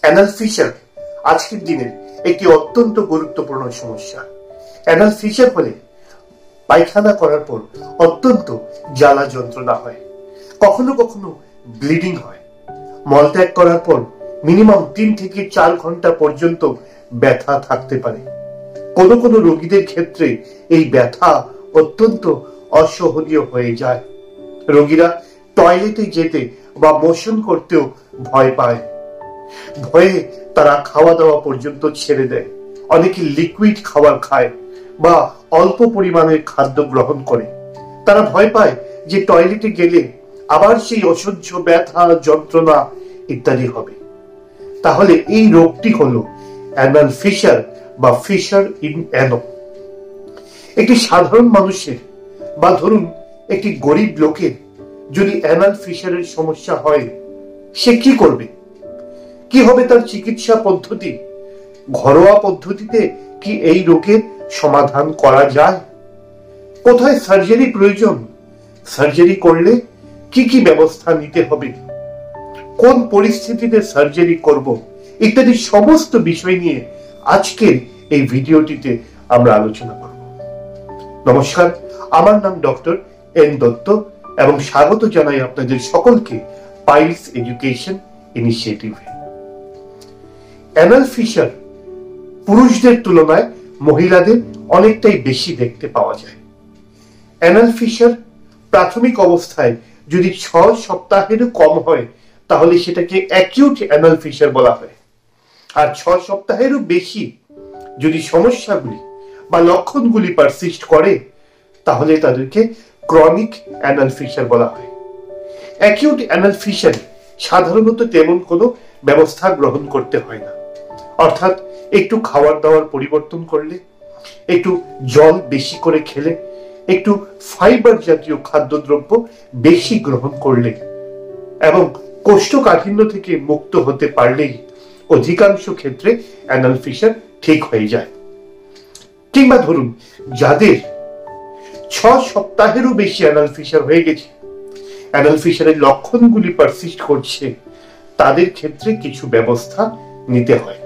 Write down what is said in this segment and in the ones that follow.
Anal fisher আজকের দিনের একটি অত্যন্ত গুরুত্বপূর্ণ সমস্যা। অ্যানাল ফিশার হলে পায়খানা করার পর অত্যন্ত জ্বালা যন্ত্রণা হয়, কখনো কখনো ব্লিডিং হয়। মলত্যাগ করার পর মিনিমাম 3 থেকে 4 ঘন্টা পর্যন্ত ব্যথা থাকতে পারে। কোনো কোনো রোগীদের ক্ষেত্রে এই ব্যথা অত্যন্ত অসহনীয় হয়ে যায়। রোগীরা টয়লেটে যেতে বা মোশন করতেও ভয় পায়। ভয়ে তারা খাওয়া দাওয়া পর্যন্ত ছেড়ে দেয়। অনেকে লিকুইড খাবার খায় বা অল্প পরিমাণের খাদ্য গ্রহণ করে। তারা ভয় পায় যে টয়লেটে গেলে আবার সেই অসহ্য ব্যথা, যন্ত্রণা ইত্যাদি হবে। তাহলে এই রোগটি হলো অ্যানাল ফিশার বা ফিশার ইন অ্যানো। একটি সাধারণ মানুষের বা ধরুন একটি গরিব লোকের যদি অ্যানাল ফিশারের সমস্যা হয়, সে কি করবে? কি হবে তার চিকিৎসা পদ্ধতি? ঘরোয়া পদ্ধতিতে কি এই রোগের সমাধান করা যায়? কোথায় সার্জারি প্রয়োজন? সার্জারি করলে কি কি ব্যবস্থা নিতে হবে? কোন পরিস্থিতিতে সার্জারি করব? ইত্যাদি সমস্ত বিষয় নিয়ে আজকের এই ভিডিওটিতে আমরা আলোচনা করব। নমস্কার, আমার নাম ডক্টর এন দত্ত এবং স্বাগত জানাই আপনাদের সকলকে পাইলস এডুকেশন ইনিশিয়েটিভে। অ্যানাল ফিশার পুরুষদের তুলনায় মহিলাদের অনেকটাই বেশি দেখতে পাওয়া যায়। অ্যানাল ফিশার প্রাথমিক অবস্থায় যদি 6 সপ্তাহেরও কম হয় তাহলে সেটাকে অ্যাকিউট অ্যানাল ফিশার বলা হয়। আর 6 সপ্তাহেরও বেশি যদি সমস্যাগুলি বা লক্ষণগুলি পারসিস্ট করে তাহলে তাদেরকে ক্রনিক অ্যানাল ফিশার বলা হয়। অ্যাকিউট অ্যানাল ফিশারে সাধারণত তেমন কোনো ব্যবস্থা গ্রহণ করতে হয় না। অর্থাৎ একটু খাওয়ার দাওয়ার পরিবর্তন করলে, একটু জল বেশি করে খেলে, একটু ফাইবার জাতীয় খাদ্যদ্রব্য বেশি গ্রহণ করলে এবং কোষ্ঠকাঠিন্য থেকে মুক্ত হতে পারলেই অধিকাংশ ক্ষেত্রে অ্যানাল ফিশার ঠিক হয়ে যায়। কিংবা ধরুন যাদের 6 সপ্তাহেরও বেশি অ্যানাল ফিশার হয়ে গেছে, অ্যানাল ফিশারের লক্ষণগুলি পারসিস্ট করছে, তাদের ক্ষেত্রে কিছু ব্যবস্থা নিতে হয়।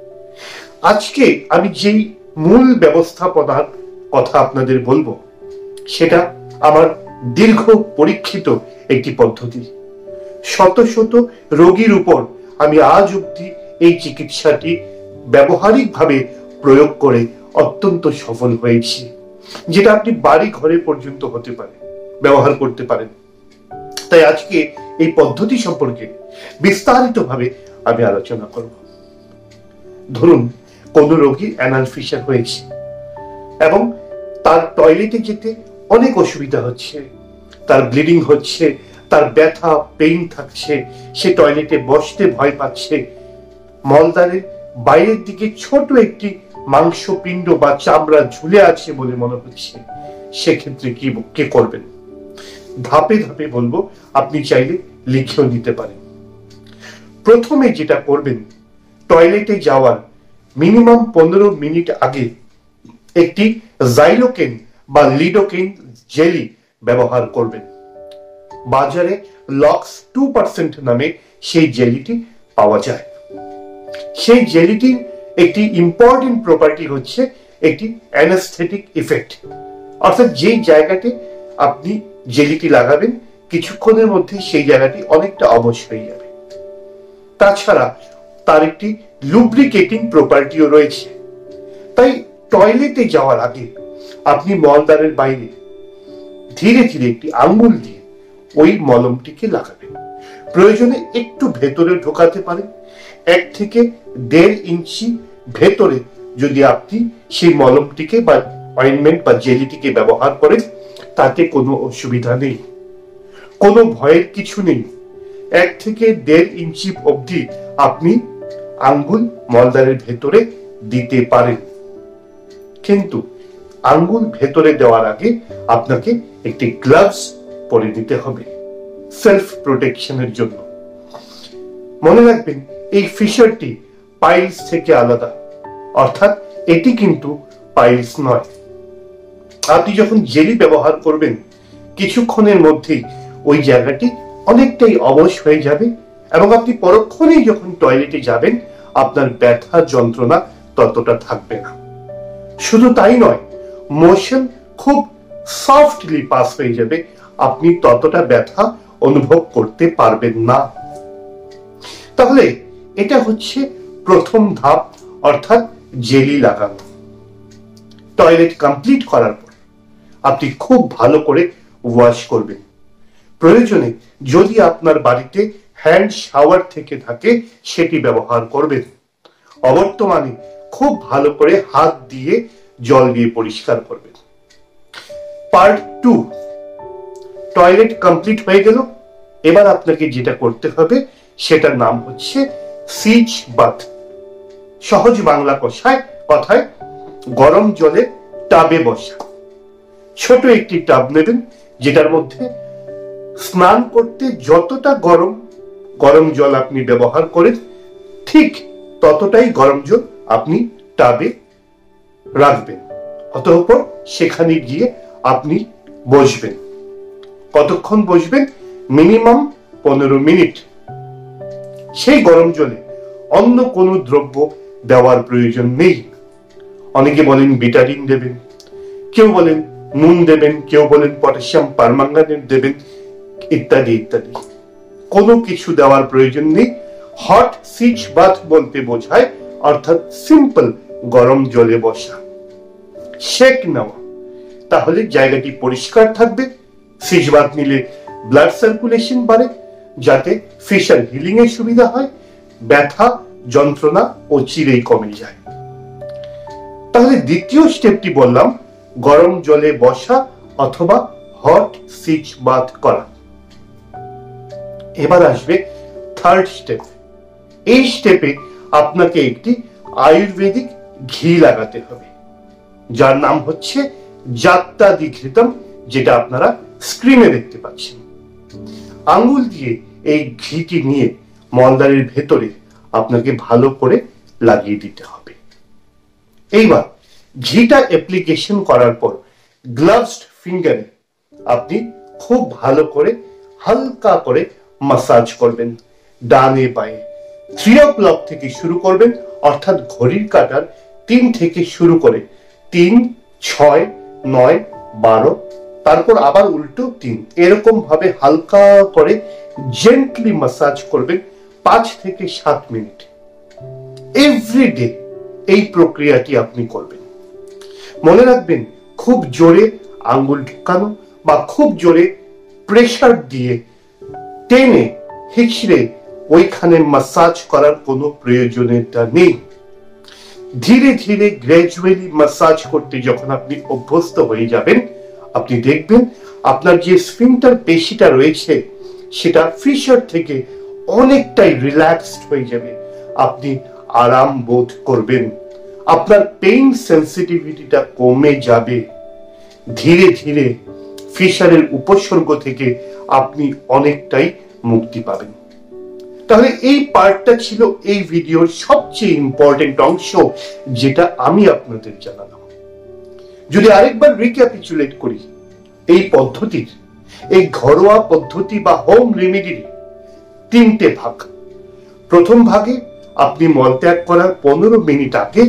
আজকে আমি যেই মূল ব্যবস্থাপনার কথা আপনাদের বলবো সেটা আমার দীর্ঘ পরীক্ষিত একটি পদ্ধতি। শত শত রোগীর উপর আমি আজ অবধি এই চিকিৎসাটি ব্যবহারিকভাবে প্রয়োগ করে অত্যন্ত সফল হয়েছি, যেটা আপনি বাড়ি ঘরে পর্যন্ত হতে পারে ব্যবহার করতে পারেন। তাই আজকে এই পদ্ধতি সম্পর্কে বিস্তারিতভাবে আমি আলোচনা করব। ধরুন কোন রোগী অ্যানাল ফিশার হয়েছে এবং তার টয়লেটে যেতে অনেক অসুবিধা হচ্ছে, তার ব্লিডিং হচ্ছে, তার ব্যথা পেইন থাকছে, সে টয়লেটে বসতে ভয় পাচ্ছে, মলদ্বারের বাইরের দিকে ছোট একটি মাংসপিণ্ড বা চামড়া ঝুলে আছে বলে মনে হচ্ছে, সেক্ষেত্রে কি করবেন? ধাপে ধাপে বলবো, আপনি চাইলে লিখেও নিতে পারেন। প্রথমে যেটা করবেন, টয়লেটে যাওয়ার মিনিমাম 15 মিনিট আগে একটি জাইলোকেন বা লিডোকেন জেলি ব্যবহার করবেন। বাজারে লক্স 2% নামে সেই জেলিটি পাওয়া যায়। সেই জেলিটির একটি ইম্পর্টেন্ট প্রপার্টি হচ্ছে একটি অ্যানাস্থেটিক ইফেক্ট, অর্থাৎ যেই জায়গাতে আপনি জেলিটি লাগাবেন কিছুক্ষণের মধ্যে সেই জায়গাটি অনেকটা অবশ হয়ে যাবে। তাছাড়া তার একটি লুব্রিকেটিং প্রপার্টিও রয়েছে। তাই টয়লেটে যাওয়ার আগে আপনি মলদ্বারের বাইরে ধীরে ধীরে একটি আঙ্গুল দিয়ে ওই মলমটিকে লাগাবেন। প্রয়োজনে একটু ভেতরে ঢোকাতে পারেন। 1 থেকে 1.5 ইঞ্চি ভেতরে যদি আপনি সেই মলমটিকে বা অয়েন্টমেন্ট বা জেলিটিকে ব্যবহার করেন তাতে কোনো অসুবিধা নেই, কোনো ভয়ের কিছু নেই। 1 থেকে 1.5 ইঞ্চি অবধি আপনি আঙ্গুল মলদ্বারের ভেতরে দিতে পারেন, কিন্তু আঙ্গুল ভেতরে দেওয়ার আগে আপনাকে একটি গ্লাভস পরে নিতে হবে সেলফ প্রোটেকশনের জন্য। মনে রাখবেন এই ফিশারটি পাইলস থেকে আলাদা, অর্থাৎ এটি কিন্তু পাইলস নয়। আপনি যখন জেলি ব্যবহার করবেন কিছুক্ষণের মধ্যেই ওই জায়গাটি অনেকটাই অবশ হয়ে যাবে এবং আপনি পরক্ষণেই যখন টয়লেটে যাবেন আপনার ব্যথা যন্ত্রণা ততটা থাকবে না। শুধু তাই নয়, মোশন খুব সফটলি পাস হয়ে যাবে, আপনি ততটা ব্যথা অনুভব করতে পারবেন না। তাহলে এটা হচ্ছে প্রথম ধাপ, অর্থাৎ জেলি লাগানো। টয়লেট কমপ্লিট করার পর আপনি খুব ভালো করে ওয়াশ করবেন। প্রয়োজনে যদি আপনার বাড়িতে হ্যান্ড শাওয়ার থেকে থাকে সেটি ব্যবহার করবেন। অবর্তমানে খুব ভালো করে হাত দিয়ে জল দিয়ে পরিষ্কার করবেন। পার্ট 2, টয়লেট কমপ্লিট হয়ে গেল। এবার আপনাকে যেটা করতে হবে সেটার নাম হচ্ছে সিচ বাথ। সহজ বাংলা কথায় গরম জলে টাবে বসা। ছোট একটি টাব নেবেন, যেটার মধ্যে স্নান করতে যতটা গরম জল আপনি ব্যবহার করেন ঠিক ততটাই গরম জল আপনি টাবে রাখবেন। অতঃপর সেখানে গিয়ে আপনি বসবেন। কতক্ষণ বসবেন? Minimum 15 minute. সেই গরম জলে অন্য কোনো দ্রব্য দেওয়ার প্রয়োজন নেই। অনেকে বলেন বিটাডিন দেবেন, কেউ বলেন নুন দেবেন, কেউ বলেন পটাশিয়াম পারম্যাঙ্গানেট দেবেন, ইত্যাদি ইত্যাদি। কোনো কিছু দেওয়ার প্রয়োজন নেই। হট সিচ বাথ বলতে বোঝায় অর্থাৎ সিম্পল গরম জলে বসা, শেক নেওয়া। তাহলে জায়গাটি পরিষ্কার থাকবে। সিচ বাথ নিলে ব্লাড সার্কুলেশন বাড়ে, যাতে ফিশার হিলিং এর সুবিধা হয়, ব্যথা যন্ত্রণা ও চিরেই কমে যায়। তাহলে দ্বিতীয় স্টেপটি বললাম গরম জলে বসা অথবা হট সিচ বাথ করা। এবার আসবে থার্ড স্টেপ। এই স্টেপে আপনাকে একটি আয়ুর্বেদিক ঘি লাগাতে হবে, যার নাম হচ্ছে জাত্তাদি ঘৃতম, যেটা আপনারা স্ক্রিনে দেখতে পাচ্ছেন। আঙ্গুল দিয়ে এই ঘিটি নিয়ে মলদ্বারের ভেতরে আপনাকে ভালো করে লাগিয়ে দিতে হবে। এইবার ঘিটা অ্যাপ্লিকেশন করার পর গ্লাভসড ফিঙ্গারে আপনি খুব ভালো করে হালকা করে মাসাজ করবেন ডানে বাঁয়ে। 3 o'clock থেকে শুরু করবেন, অর্থাৎ ঘড়ির কাঁটার 3 থেকে শুরু করে 3, 6, 9, 12, তারপর আবার উল্টো 3, এরকম ভাবে হালকা করে জেন্টলি মাসাজ করবেন 5 থেকে 7 মিনিট। এভরিডে এই প্রক্রিয়াটি আপনি করবেন। মনে রাখবেন, খুব জোরে আঙ্গুল ঢুকানো বা খুব জোরে প্রেসার দিয়ে টেনে হিচড়ে ওইখানে মাসাজ করার কোনো প্রয়োজনীয়তা নেই। ধীরে ধীরে গ্র্যাজুয়ালি মাসাজ করতে যখন আপনি অভ্যস্ত হয়ে যাবেন, আপনি দেখবেন আপনার যে স্ফিংটার পেশিটা রয়েছে সেটা ফিশার থেকে অনেকটাই রিল্যাক্সড হয়ে যাবে। আপনি আরাম বোধ করবেন, আপনার পেইন সেন্সিটিভিটিটা কমে যাবে। ধীরে ধীরে ফিশারের উপসর্গ থেকে আপনি অনেকটাই মুক্তি পাবেন। তাহলে এই পার্টটা ছিল এই ভিডিওর সবচেয়ে ইম্পর্টেন্ট অংশ, যেটা আমি আপনাদের জানালাম। যদি আরেকবার রিক্যাপিচুলেট করি, এই পদ্ধতির, এই ঘরোয়া পদ্ধতি বা হোম রেমেডির 3টে ভাগ। প্রথম ভাগে আপনি মলত্যাগ করার 15 মিনিট আগে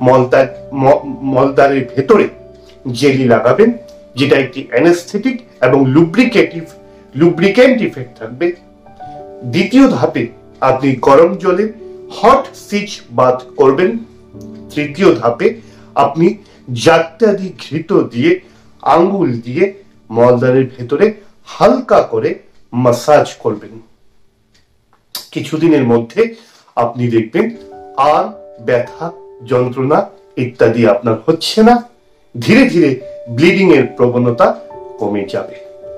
মলদ্বারের ভেতরে জেলি লাগাবেন, যেটা একটি অ্যানেস্থেটিক এবং লুব্রিক্যান্ট ইফেক্ট থাকবে। দ্বিতীয় ধাপে আপনি গরম জলে হট সিচ বাথ করবেন। তৃতীয় ধাপে আপনি জাত্তাদি ঘৃত দিয়ে আঙ্গুল দিয়ে মলদ্বারের ভেতরে হালকা করে মাসাজ করবেন। কিছুদিনের মধ্যে আপনি দেখবেন আর ব্যথা যন্ত্রণা ইত্যাদি আপনার হচ্ছে না। ধীরে ধীরে ব্লিডিং এর প্রবণতা কমে যাবে।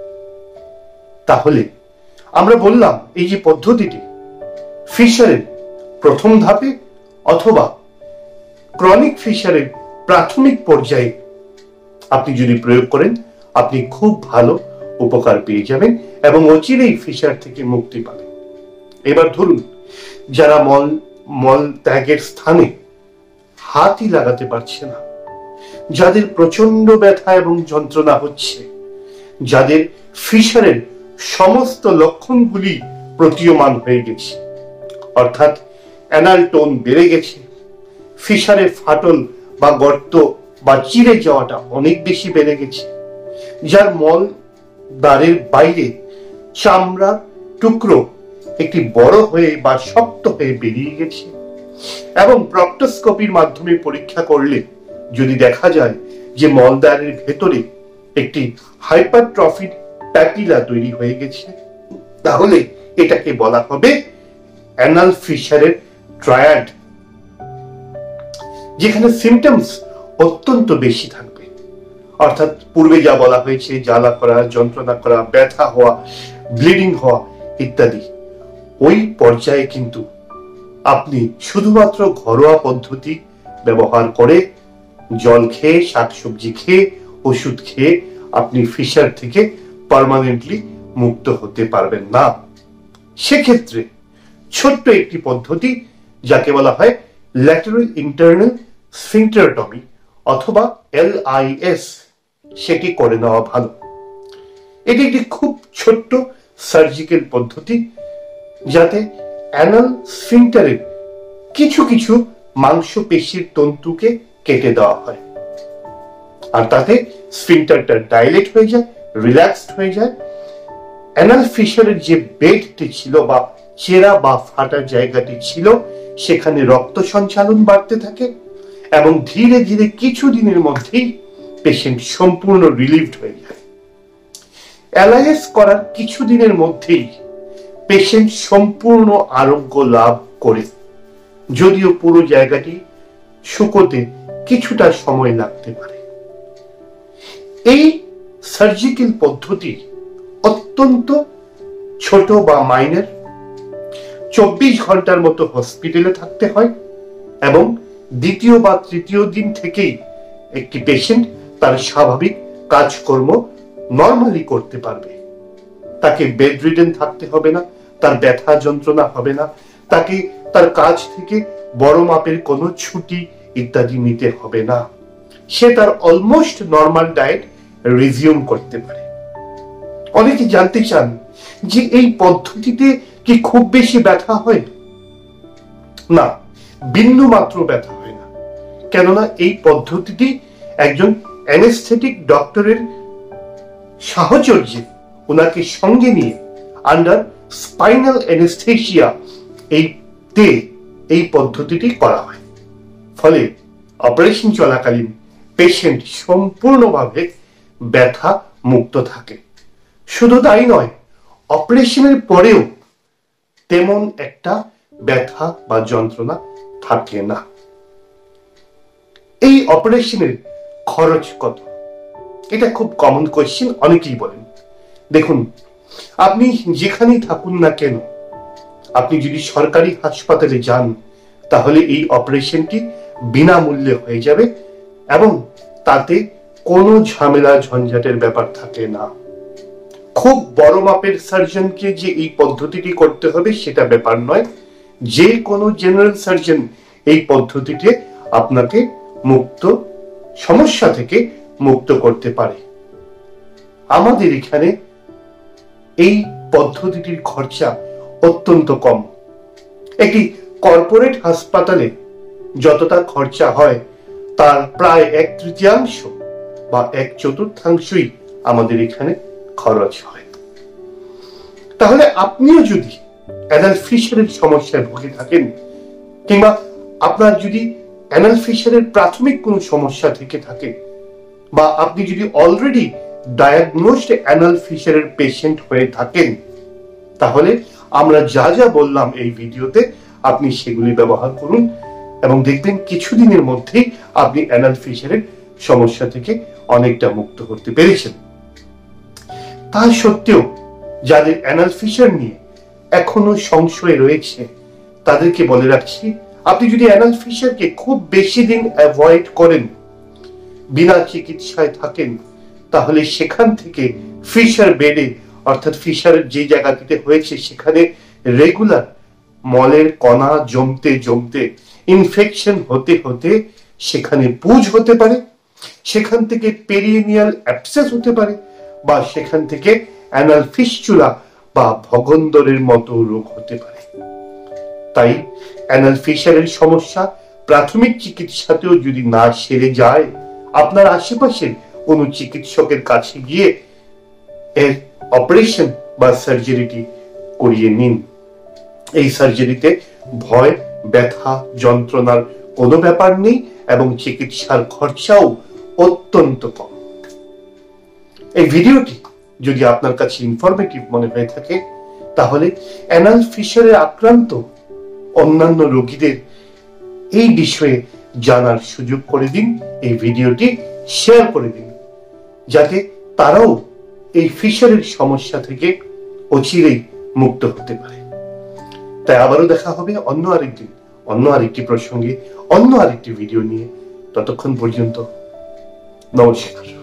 তাহলে আমরা বললাম এই যে পদ্ধতিটি ফিশারের প্রথম ধাপে অথবা ক্রনিক ফিশারের প্রাথমিক পর্যায়ে আপনি যদি প্রয়োগ করেন, আপনি খুব ভালো উপকার পেয়ে যাবেন এবং অচিরেই ফিশার থেকে মুক্তি পাবেন। এবার ধরুন, যারা মল ত্যাগের স্থানে হাতই লাগাতে পারছে না, যাদের প্রচন্ড ব্যথা এবং যন্ত্রণা হচ্ছে, যাদের ফিশারের সমস্ত লক্ষণগুলি প্রতীয়মান হয়ে গেছে, অর্থাৎ অ্যানাল টোন বেড়ে গেছে, ফিশারের ফাটল বা গর্ত বা চিড়ে যাওয়াটা অনেক বেশি বেড়ে গেছে, যার মল দ্বারের বাইরে চামড়ার টুকরো একটি বড় হয়ে বা শক্ত হয়ে বেরিয়ে গেছে, এবং প্রক্টোস্কোপির মাধ্যমে পরীক্ষা করলে যদি দেখা যায় যে মলদ্বারের ভেতরে একটি হাইপারট্রফিড প্যাপিলা তৈরি হয়ে গেছে, তাহলে এটাকে বলা হবে অ্যানাল ফিশারের ট্রায়াড, যেখানে সিমটমস অত্যন্ত বেশি থাকবে। অর্থাৎ পূর্বে যা বলা হয়েছে, জ্বালা করা, যন্ত্রণা করা, ব্যথা হওয়া, ব্লিডিং হওয়া ইত্যাদি, ওই পর্যায়ে কিন্তু আপনি শুধুমাত্র ঘরোয়া পদ্ধতি ব্যবহার করে, জল খেয়ে, শাকসবজি খেয়ে, ওষুধ খেয়ে আপনি ফিশার থেকে পার্মানেন্টলি মুক্ত হতে পারবেন না। সেক্ষেত্রে ছোট্ট একটি পদ্ধতি, যাকে বলা হয় ল্যাটারাল ইন্টারনাল স্ফিংক্টারটমি অথবা LIS, সেটি করে নেওয়া ভালো। এটি একটি খুব ছোট্ট সার্জিক্যাল পদ্ধতি, যাতে অ্যানাল স্ফিংক্টারের কিছু কিছু মাংসপেশির তন্তুকে কেটে দেওয়া হয়, আর তাতে স্ফিংক্টারটা ডাইলেট হয়ে যায়, রিল্যাক্সড হয়ে যায়। অ্যানাল ফিশারের যে বেডটি ছিল বা চেরা বা ফাটা জায়গাটি ছিল, সেখানে রক্ত সঞ্চালন বাড়তে থাকে এবং ধীরে ধীরে কিছু দিনের মধ্যেই পেশেন্ট সম্পূর্ণ রিলিভড হয়ে যায়। LIS করার কিছু দিনের মধ্যেই পেশেন্ট সম্পূর্ণ আরোগ্য লাভ করে, যদিও পুরো জায়গাটি শুকোতে কিছুটা সময় লাগতে পারে। এই সার্জিক্যাল পদ্ধতি অত্যন্ত ছোট বা মাইনর, 24 ঘন্টার মতো হসপিটালে থাকতে হয় এবং দ্বিতীয় বা তৃতীয় দিন থেকেই একটি পেশেন্ট তার স্বাভাবিক কাজকর্ম নরমালি করতে পারবে। তাকে বেড রিডেন থাকতে হবে না, তার ব্যথা যন্ত্রণা হবে না, তাকে তার কাজ থেকে বড় মাপের কোনো ছুটি ইত্যাদি নিতে হবে না। সে তার অলমোস্ট নরমাল ডায়েট রিজিউম করতে পারে। অনেকে জানতে চান যে এই পদ্ধতিতে কি খুব বেশি ব্যথা হয়? না, বিন্দু মাত্র ব্যথা হয় না, কেননা এই পদ্ধতিটি একজন অ্যানেস্থেটিক ডক্টরের সাহচর্যে, ওনাকে সঙ্গে নিয়ে আন্ডার স্পাইনাল অ্যানেস্থেসিয়া এই পদ্ধতিটি করা হয়। ফলে অপারেশন চলাকালীন পেশেন্ট সম্পূর্ণভাবে ব্যথা মুক্ত থাকে। শুধু তাই নয়, অপারেশনের পরেও তেমন একটা ব্যথা বা যন্ত্রণা থাকে না। এই অপারেশনের খরচ কত? এটা খুব কমন কোয়েশ্চেন, অনেকেই বলেন। দেখুন, আপনি যেখানেই থাকুন না কেন, আপনি যদি সরকারি হাসপাতালে যান, তাহলে এই অপারেশনটি বিনামূল্যে হয়ে যাবে এবং তাতে কোনো ঝামেলা ঝঞ্ঝাটের ব্যাপার থাকে না। খুব বড় মাপের সার্জনকে যে এই পদ্ধতিটি করতে হবে সেটা ব্যাপার নয়, যে কোনো জেনারেল সার্জন এই পদ্ধতিতে আপনাকে সমস্যা থেকে মুক্ত করতে পারে। আমাদের এখানে এই পদ্ধতিটির খরচা অত্যন্ত কম। একটি কর্পোরেট হাসপাতালে যতটা খরচা হয় তার প্রায় 1/3 বা 1/4 আমাদের এখানে খরচ হয়। তাহলে আপনিও যদি অ্যানাল ফিশারের সমস্যায় ভুগে থাকেন, কিংবা আপনার যদি অ্যানাল ফিশারের প্রাথমিক কোনো সমস্যা থেকে থাকে, বা আপনি যদি অলরেডি ডায়াগনোজড অ্যানাল ফিশারের পেশেন্ট হয়ে থাকেন, তাহলে আমরা যা যা বললাম এই ভিডিওতে আপনি সেগুলি ব্যবহার করুন এবং দেখবেন কিছুদিনের মধ্যেই আপনি অ্যানাল ফিশারের সমস্যা থেকে অনেকটা মুক্ত হতে পেরেছেন। তা সত্ত্বেও যাদের অ্যানাল ফিশার নিয়ে এখনো সংশয় রয়েছে, তাদেরকে বলে রাখছি, আপনি যদি অ্যানাল ফিশারকে খুব বেশি দিন অ্যাভয়েড করেন, বিনা চিকিৎসায় থাকেন, তাহলে সেখান থেকে ফিশার বেডে, অর্থাৎ ফিশারের যে জায়গাটিতে হয়েছে সেখানে রেগুলার মলের কণা জমতে জমতে ইনফেকশন হতে হতে সেখানে পুঁজ হতে পারে, সেখান থেকে পেরিনিয়াল অ্যাবসেস হতে পারে, বা সেখান থেকে অ্যানাল ফিস্চুলা বা ভগন্দরের মতো রোগ হতে পারে। তাই অ্যানাল ফিশারের সমস্যা প্রাথমিক চিকিৎসাতেও যদি না সেরে যায়, আপনার আশেপাশের কোনো চিকিৎসকের কাছে গিয়ে এর অপারেশন বা সার্জারিটি করিয়ে নিন। এই সার্জারিতে ভয়, ব্যথা, যন্ত্রণার কোনো ব্যাপার নেই এবং চিকিৎসার খরচাও অত্যন্ত কম। এই ভিডিওটি যদি আপনার কাছে ইনফরমেটিভ মনে হয়ে থাকে, তাহলে অ্যানাল ফিশারে আক্রান্ত অন্যান্য রোগীদের এই বিষয়ে জানার সুযোগ করে দিন। এই ভিডিওটি শেয়ার করে দিন, যাতে তারাও এই ফিশারের সমস্যা থেকে অচিরেই মুক্ত হতে পারে। তাই আবারও দেখা হবে অন্য আরেকদিন, অন্য আরেকটি প্রসঙ্গে, অন্য আরেকটি ভিডিও নিয়ে। ততক্ষণ পর্যন্ত নমস্কার।